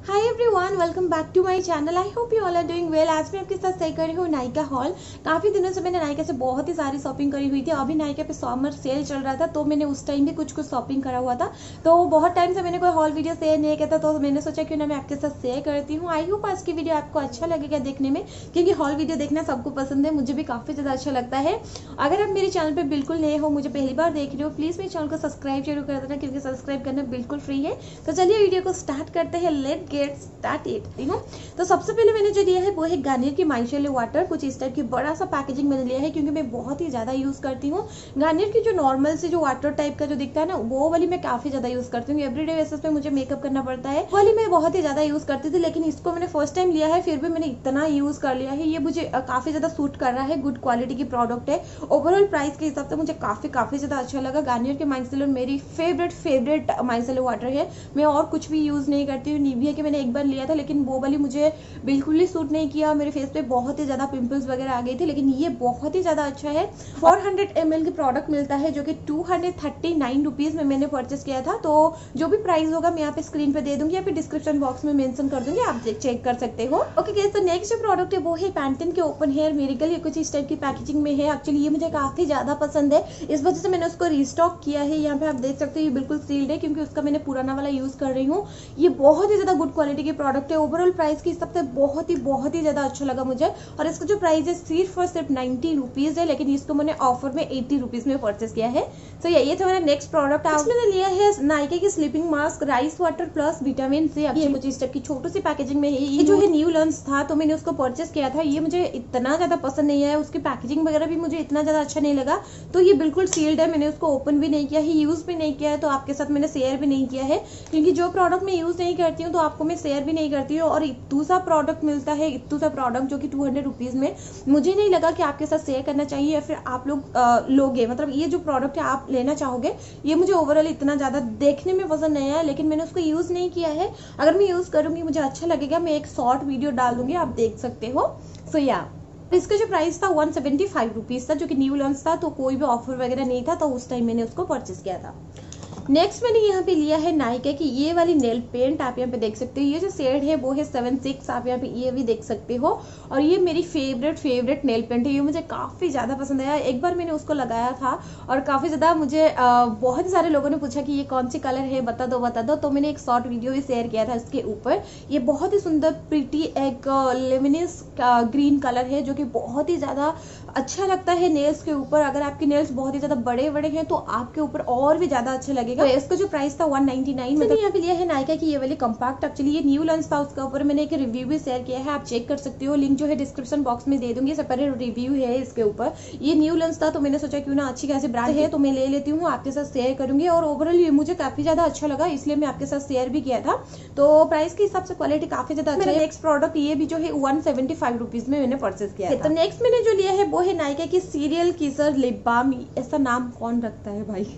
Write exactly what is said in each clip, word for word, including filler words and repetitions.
Hi everyone, welcome back to my channel. I hope you all are doing well. आज मैं आपके साथ share कर रही हूँ नायका हॉल। काफ़ी दिनों से मैंने नायका से बहुत ही सारी शॉपिंग करी हुई थी। अभी नायका पे समर सेल चल रहा था तो मैंने उस टाइम भी कुछ कुछ शॉपिंग करा हुआ था। तो बहुत टाइम से मैंने कोई हॉल वीडियो शेयर नहीं किया था तो मैंने सोचा क्यों ना मैं आपके साथ शेयर करती हूँ। आई होप आज की वीडियो आपको अच्छा लगेगा देखने में, क्योंकि हॉल वीडियो देखना सबको पसंद है, मुझे भी काफ़ी ज़्यादा अच्छा लगता है। अगर आप मेरे चैनल पर बिल्कुल नए हो, मुझे पहली बार देख रहे हो, प्लीज़ मेरे चैनल को सब्सक्राइब जरूर कर देना, क्योंकि सब्सक्राइब करना बिल्कुल फ्री है। तो चलिए वीडियो को स्टार्ट करते हैं। Let get start it. तो सबसे पहले मैंने जो लिया है वो है गार्नियर की माइसेलर वाटर। कुछ इस टाइप की बड़ा सा पैकेजिंग मैंने लिया है, क्योंकि मैं बहुत ही ज्यादा यूज करती हूँ गार्नियर की जो नॉर्मल से जो वाटर टाइप का जो दिखता है ना, वो वाली मैं काफी ज्यादा यूज करती हूँ। एवरीडे बेसिस पे मुझे मेकअप करना पड़ता है, वाली मैं बहुत ही ज्यादा यूज करती थी, लेकिन इसको मैंने फर्स्ट टाइम लिया है, फिर भी मैंने इतना यूज कर लिया है। ये मुझे काफी ज्यादा सूट कर रहा है, गुड क्वालिटी की प्रोडक्ट है। ओवरऑल प्राइस के हिसाब से मुझे काफी काफी ज्यादा अच्छा लगा। गार्नियर के माइसेलर मेरी फेवरेट फेवरेट माइसेलर वाटर है। मैं और कुछ भी यूज नहीं करती हूँ। निविया के मैंने एक बार लिया था, लेकिन वो वाली मुझे बिल्कुल ही सूट नहीं किया। मेरे फेस पे बहुत ही ज्यादा पिंपल्स वगैरह आ गई थी, लेकिन ये बहुत ही ज्यादा अच्छा है। चार सौ एम एल की प्रोडक्ट मिलता है, जो कि two hundred thirty nine rupees में मैंने परचेस किया था। तो जो भी प्राइस होगा मैं यहाँ पे स्क्रीन पे दे दूंगी या फिर डिस्क्रिप्शन बॉक्स में मेंशन कर दूंगी, आप चेक कर सकते हो। ओके गाइस, तो नेक्स्ट जो प्रोडक्ट है वो है पैंटीन के ओपन हेयर मिरेकल। ये कुछ इस टाइप की पैकेजिंग में है। एक्चुअली ये मुझे काफी ज्यादा पसंद है, इस वजह से मैंने उसको रिस्टॉक किया है। यहाँ पे आप देख सकते हो ये बिल्कुल सील्ड है, क्योंकि उसका मैंने पुराना वाला यूज कर रही हूँ। ये बहुत ही ज्यादा गुड क्वालिटी की प्रोडक्ट है। ओवरऑल प्राइस के हिसाब से बहुत ही बहुत ही ज्यादा अच्छा लगा मुझे। और इसका जो प्राइस है सिर्फ और सिर्फ नाइनटी रुपीज है, लेकिन इसको मैंने ऑफर में एटी रुपीज में परचेस किया है। तो ये था मेरा नेक्स्ट प्रोडक्ट। आज मैंने लिया है नायका की sleeping mask rice water plus vitamin C. ये कुछ इस टाइप की छोटी सी पैकेजिंग में है। ये जो है न्यू लॉन्च था तो मैंने उसको परचेस किया था। ये मुझे इतना ज्यादा पसंद नहीं आया, उसकी पैकेजिंग वगैरह भी मुझे इतना ज्यादा अच्छा नहीं लगा। तो ये बिल्कुल सील्ड है, मैंने उसको ओपन भी नहीं किया है, यूज भी नहीं किया है, तो आपके साथ मैंने शेयर भी नहीं किया है, क्योंकि जो प्रोडक्ट मैं यूज नहीं करती हूँ तो आपको मैं शेयर भी नहीं करती हूँ। और इतू सा प्रोडक्ट मिलता है, इतू सा प्रोडक्ट जो कि टू हंड्रेड रुपीज में, मुझे नहीं लगा कि आपके साथ शेयर करना चाहिए या फिर आप लोग लोगे। मतलब ये जो प्रोडक्ट है आप लेना चाहोगे, ये मुझे ओवरऑल इतना ज्यादा देखने में पसंद नहीं आया, लेकिन मैंने उसको यूज नहीं किया है। अगर मैं यूज करूंगी मुझे अच्छा लगेगा, मैं एक शॉर्ट वीडियो डाल दूंगी, आप देख सकते हो। सो या इसका जो प्राइस था वन सेवेंटी फाइव रुपीज था, जो कि न्यू लॉन्च था, तो कोई भी ऑफर वगैरह नहीं था, तो उस टाइम मैंने उसको परचेस किया था। नेक्स्ट मैंने यहाँ पे लिया है नायका की ये वाली नेल पेंट। आप यहाँ पे देख सकते हो, ये जो शेड है वो है सेवन सिक्स। आप यहाँ पे ये भी देख सकते हो। और ये मेरी फेवरेट फेवरेट नेल पेंट है। ये मुझे काफी ज्यादा पसंद आया। एक बार मैंने उसको लगाया था और काफी ज्यादा मुझे आ, बहुत सारे लोगों ने पूछा कि ये कौन सी कलर है, बता दो बता दो। तो मैंने एक शॉर्ट वीडियो भी शेयर किया था इसके ऊपर। ये बहुत ही सुंदर प्रिटी एक लेमिनिस ग्रीन कलर है, जो कि बहुत ही ज्यादा अच्छा लगता है नेल्स के ऊपर। अगर आपके नेल्स बहुत ही ज्यादा बड़े बड़े हैं तो आपके ऊपर और भी ज्यादा अच्छा लगेगा। तो इसका जो प्राइस था वन नाइनटी नाइन। मैंने यहाँ पे लिया है नायका की ये वाली कॉम्पैक्ट। एक्चुअली ये न्यू लॉन्च था, उसके ऊपर मैंने एक रिव्यू भी शेयर किया है, आप चेक कर सकते हो। लिंक जो है डिस्क्रिप्शन बॉक्स में दे दूंगी, सेपरेट रिव्यू है इसके ऊपर। ये न्यू लॉन्च था तो मैंने सोचा क्यों ना अच्छी खासी ब्रांड है तो मैं ले लेती हूँ, आपके साथ शेयर करूंगी। और ओवरऑल ये मुझे काफी ज्यादा अच्छा लगा, इसलिए मैं आपके साथ शेयर भी किया था। तो प्राइस के हिसाब से क्वालिटी काफी ज्यादा अच्छा है। नेक्स्ट प्रोडक्ट ये भी जो है वन सेवेंटी फाइव रुपीज में मैंने परचेस किया था। तो नेक्स्ट मैंने जो लिया है वो है नायका की सीरियल किसर लिप बाम। ऐसा नाम कौन रखता है भाई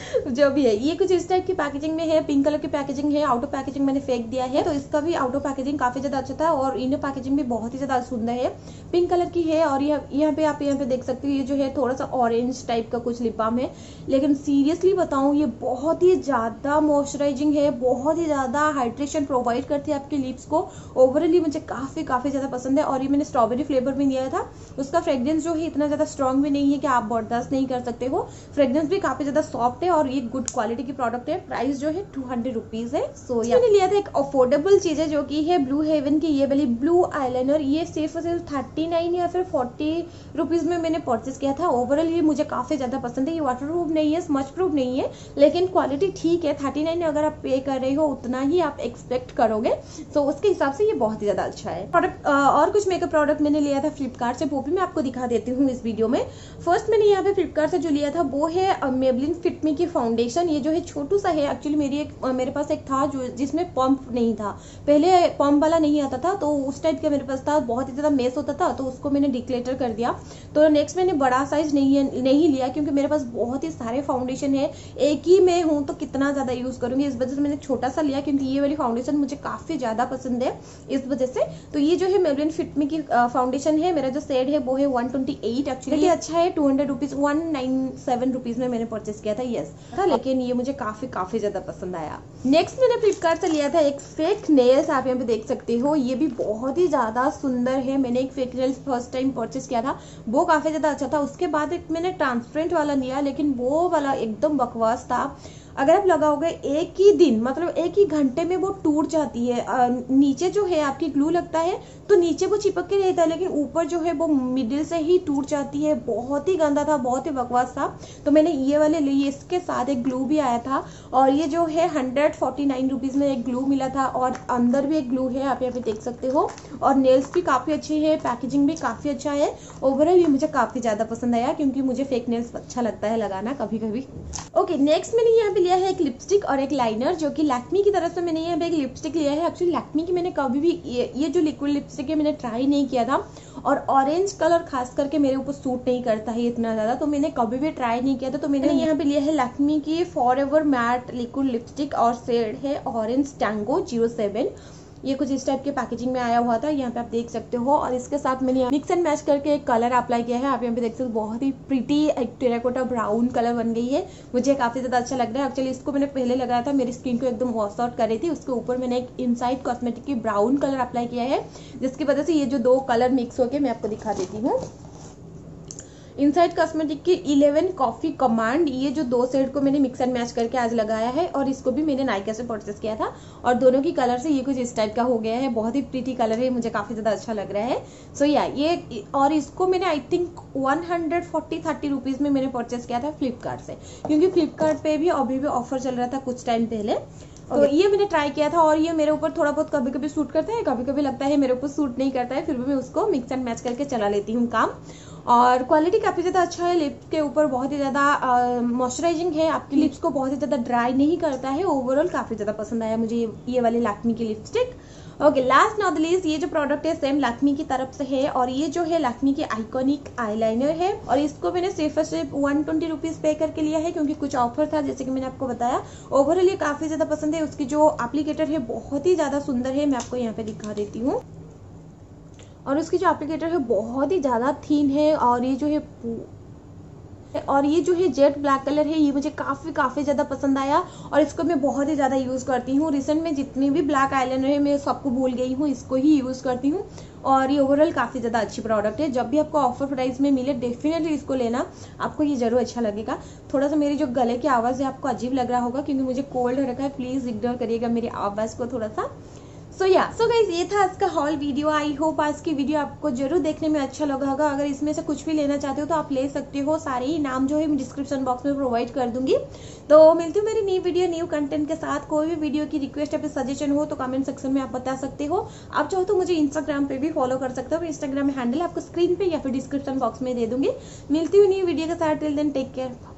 जो भी है। ये कुछ इस टाइप की पैकेजिंग में है, पिंक कलर की पैकेजिंग है। आउटर पैकेजिंग मैंने फेंक दिया है, तो इसका भी आउटर पैकेजिंग काफी ज्यादा अच्छा था और इनर पैकेजिंग भी बहुत ही ज्यादा सुंदर है, पिंक कलर की है। और यहाँ पे आप यहाँ पे देख सकते हो, ये जो है थोड़ा सा ऑरेंज टाइप का कुछ लिप बाम है, लेकिन सीरियसली बताऊं ये बहुत ही ज्यादा मॉइस्चराइजिंग है, बहुत ही ज्यादा हाइड्रेशन प्रोवाइड करती है आपके लिप्स को। ओवरऑली मुझे काफी काफी ज्यादा पसंद है। और ये मैंने स्ट्रॉबेरी फ्लेवर में लिया था। उसका फ्रेग्रेंस जो है इतना ज्यादा स्ट्रॉन्ग भी नहीं है कि आप बर्दाश्त नहीं कर सकते हो। फ्रेग्रेंस भी काफी ज्यादा सॉफ्ट है और ये गुड क्वालिटी की प्रोडक्ट है। प्राइस जो है टू हंड्रेड रुपीज है। सो so, मैंने लिया था एक अफोर्डेबल चीज है, जो कि है ब्लू हेवन की ये वाली ब्लू आईलाइनर। ये सिर्फ सिर्फ थर्टी नाइन या फिर फोर्टी रुपीज में मैंने परचेस किया था। ओवरऑल ये मुझे काफी ज्यादा पसंद है। ये वाटर प्रूफ नहीं है, स्मच प्रूफ नहीं है, लेकिन क्वालिटी ठीक है। थर्टी नाइन अगर आप पे कर रहे हो उतना ही आप एक्सपेक्ट करोगे, तो उसके हिसाब से ये बहुत ही ज्यादा अच्छा है प्रोडक्ट। और कुछ मेकअप प्रोडक्ट मैंने लिया था फ्लिपकार्ट से, वो भी मैं आपको दिखा देती हूँ इस वीडियो में। फर्स्ट मैंने यहाँ पे फ्लिपकार्ट से जो लिया था वो है मेबलिन फिट मी की फाउंडेशन। ये जो है छोटू सा है। एक्चुअली मेरी एक मेरे पास एक था जो जिसमें पंप नहीं था, पहले पंप वाला नहीं आता था, तो उस टाइप का मेरे पास था, बहुत ही ज्यादा मेस होता था, तो उसको मैंने डिक्लेटर कर दिया। तो नेक्स्ट मैंने बड़ा साइज नहीं नहीं लिया, क्योंकि मेरे पास बहुत ही सारे फाउंडेशन है, एक ही मैं हूँ तो कितना ज्यादा यूज करूंगी, इस वजह से मैंने छोटा सा लिया, क्योंकि ये वाली फाउंडेशन मुझे काफी ज्यादा पसंद है इस वजह से। तो ये जो है मेबलिन फिट मी की फाउंडेशन है। मेरा जो शेड है वो है वन ट्वेंटी एट। एक्चुअली अच्छा है, two hundred rupees one nine seven rupees में मैंने परचेस किया था। यस था, लेकिन ये मुझे काफी काफी ज्यादा पसंद आया। नेक्स्ट मैंने फ्लिपकार्ट से लिया था एक फेक नेल्स, आप यहाँ पे देख सकते हो, ये भी बहुत ही ज्यादा सुंदर है। मैंने एक fake nails first time purchase किया था, वो काफी ज्यादा अच्छा था। उसके बाद एक मैंने ट्रांसपेरेंट वाला लिया, लेकिन वो वाला एकदम बकवास था। अगर आप लगाओगे एक ही दिन, मतलब एक ही घंटे में वो टूट जाती है। आ, नीचे जो है आपकी ग्लू लगता है तो नीचे वो चिपक के रहता है, लेकिन ऊपर जो है वो मिडिल से ही टूट जाती है। बहुत ही गंदा था, बहुत ही बकवास था। तो मैंने ये वाले लिए, इसके साथ एक ग्लू भी आया था, और ये जो है हंड्रेड फोर्टी नाइन रुपीज में एक ग्लू मिला था, और अंदर भी एक ग्लू है, आप यहाँ पे देख सकते हो। और नेल्स भी काफी अच्छे है, पैकेजिंग भी काफी अच्छा है। ओवरऑल ये मुझे काफी ज्यादा पसंद आया, क्योंकि मुझे फेक नेल्स अच्छा लगता है लगाना कभी कभी। ओके, नेक्स्ट मैंने यहाँ पे लिया है एक लिपस्टिक और एक लाइनर, जो कि लैक्मी की तरफ से मैंने यहाँ पे एक लिपस्टिक लिया है। एक्चुअली लैक्मी की मैंने कभी भी ये, ये जो लिक्विड लिपस्टिक है मैंने ट्राई नहीं किया था, और ऑरेंज कलर खास करके मेरे ऊपर सूट नहीं करता है इतना ज्यादा, तो मैंने कभी भी ट्राई नहीं किया था। तो मैंने यहाँ पे लिया है लैक्मी की फॉरएवर मैट लिक्विड लिपस्टिक, और शेड है ऑरेंज टैंगो जीरो सेवन। ये कुछ इस टाइप के पैकेजिंग में आया हुआ था, यहाँ पे आप देख सकते हो। और इसके साथ मैंने मिक्स एंड मैच करके एक कलर अप्लाई किया है, आप यहाँ पे देख सकते हो। बहुत ही प्रीटी एक टेराकोटा ब्राउन कलर बन गई है, मुझे काफी ज्यादा अच्छा लग रहा है। एक्चुअली इसको मैंने पहले लगाया था, मेरी स्किन को एकदम वॉश आउट कर रही थी, उसके ऊपर मैंने एक इनसाइड कॉस्मेटिक की ब्राउन कलर अप्लाई किया है, जिसकी वजह से ये जो दो कलर मिक्स होके मैं आपको दिखा देती हूँ। इनसाइड कॉस्मेटिक की इलेवन कॉफी कमांड, ये जो दो शेड को मैंने मिक्स एंड मैच करके आज लगाया है, और इसको भी मैंने नायका से परचेस किया था, और दोनों की कलर से ये कुछ इस टाइप का हो गया है। बहुत ही प्रीटी कलर है, मुझे काफी ज्यादा अच्छा लग रहा है। सो so, या yeah, ये, और इसको मैंने I think one hundred forty thirty rupees में मैंने परचेस किया था फ्लिपकार्ट से, क्योंकि फ्लिपकार्ट पे भी अभी भी ऑफर चल रहा था कुछ टाइम पहले। तो okay. ये मैंने ट्राई किया था, और ये मेरे ऊपर थोड़ा बहुत कभी कभी सूट करता है, कभी कभी लगता है मेरे ऊपर सूट नहीं करता है, फिर भी मैं उसको मिक्स एंड मैच करके चला लेती हूँ काम। और क्वालिटी काफी ज्यादा अच्छा है, लिप्स के ऊपर बहुत ही ज्यादा मॉइस्चराइजिंग है, आपकी लिप्स को बहुत ही ज्यादा ड्राई नहीं करता है। ओवरऑल काफी ज्यादा पसंद आया मुझे ये, ये वाली लैक्मी की lipstick. Okay, last not the least, ये जो प्रोडक्ट है सेम लैक्मी की तरफ से है, और ये जो है लैक्मी की आइकॉनिक आईलाइनर है, और इसको मैंने सिर्फ और सिर्फ वन ट्वेंटी रुपीज पे करके लिया है, क्योंकि कुछ ऑफर था, जैसे कि मैंने आपको बताया। ओवरऑल ये काफी ज्यादा पसंद है, उसकी जो एप्लीकेटर है बहुत ही ज्यादा सुंदर है, मैं आपको यहाँ पे दिखा देती हूँ। और उसकी जो एप्लीकेटर है बहुत ही ज्यादा थीन है, और ये जो है और ये जो है जेट ब्लैक कलर है, ये मुझे काफी काफी ज्यादा पसंद आया, और इसको मैं बहुत ही ज्यादा यूज करती हूँ। रिसेंट में जितनी भी ब्लैक आईलाइनर है मैं सबको भूल गई हूँ, इसको ही यूज करती हूँ, और ये ओवरऑल काफी ज्यादा अच्छी प्रोडक्ट है। जब भी आपको ऑफर प्राइस में मिले डेफिनेटली इसको लेना, आपको ये जरूर अच्छा लगेगा। थोड़ा सा मेरी जो गले की आवाज है आपको अजीब लग रहा होगा, क्योंकि मुझे कोल्ड हो रखा है, प्लीज इग्नोर करिएगा मेरी आवाज को थोड़ा सा। सो या सो गाइज, ये था आज का हॉल वीडियो। आई होप आज की वीडियो आपको जरूर देखने में अच्छा लगा होगा। अगर इसमें से कुछ भी लेना चाहते हो तो आप ले सकते हो, सारे ही नाम जो है मैं डिस्क्रिप्शन बॉक्स में प्रोवाइड कर दूंगी। तो मिलती हूँ मेरी न्यू वीडियो न्यू कंटेंट के साथ। कोई भी वीडियो की रिक्वेस्ट या फिर सजेशन हो तो कमेंट सेक्शन में आप बता सकते हो। आप चाहो तो मुझे इंस्टाग्राम पे भी फॉलो कर सकते हो, इंस्टाग्राम हैंडल आपको स्क्रीन पे या फिर डिस्क्रिप्शन बॉक्स में दे दूंगी। मिलती हूँ न्यू वीडियो के साथ, टिल देन टेक केयर।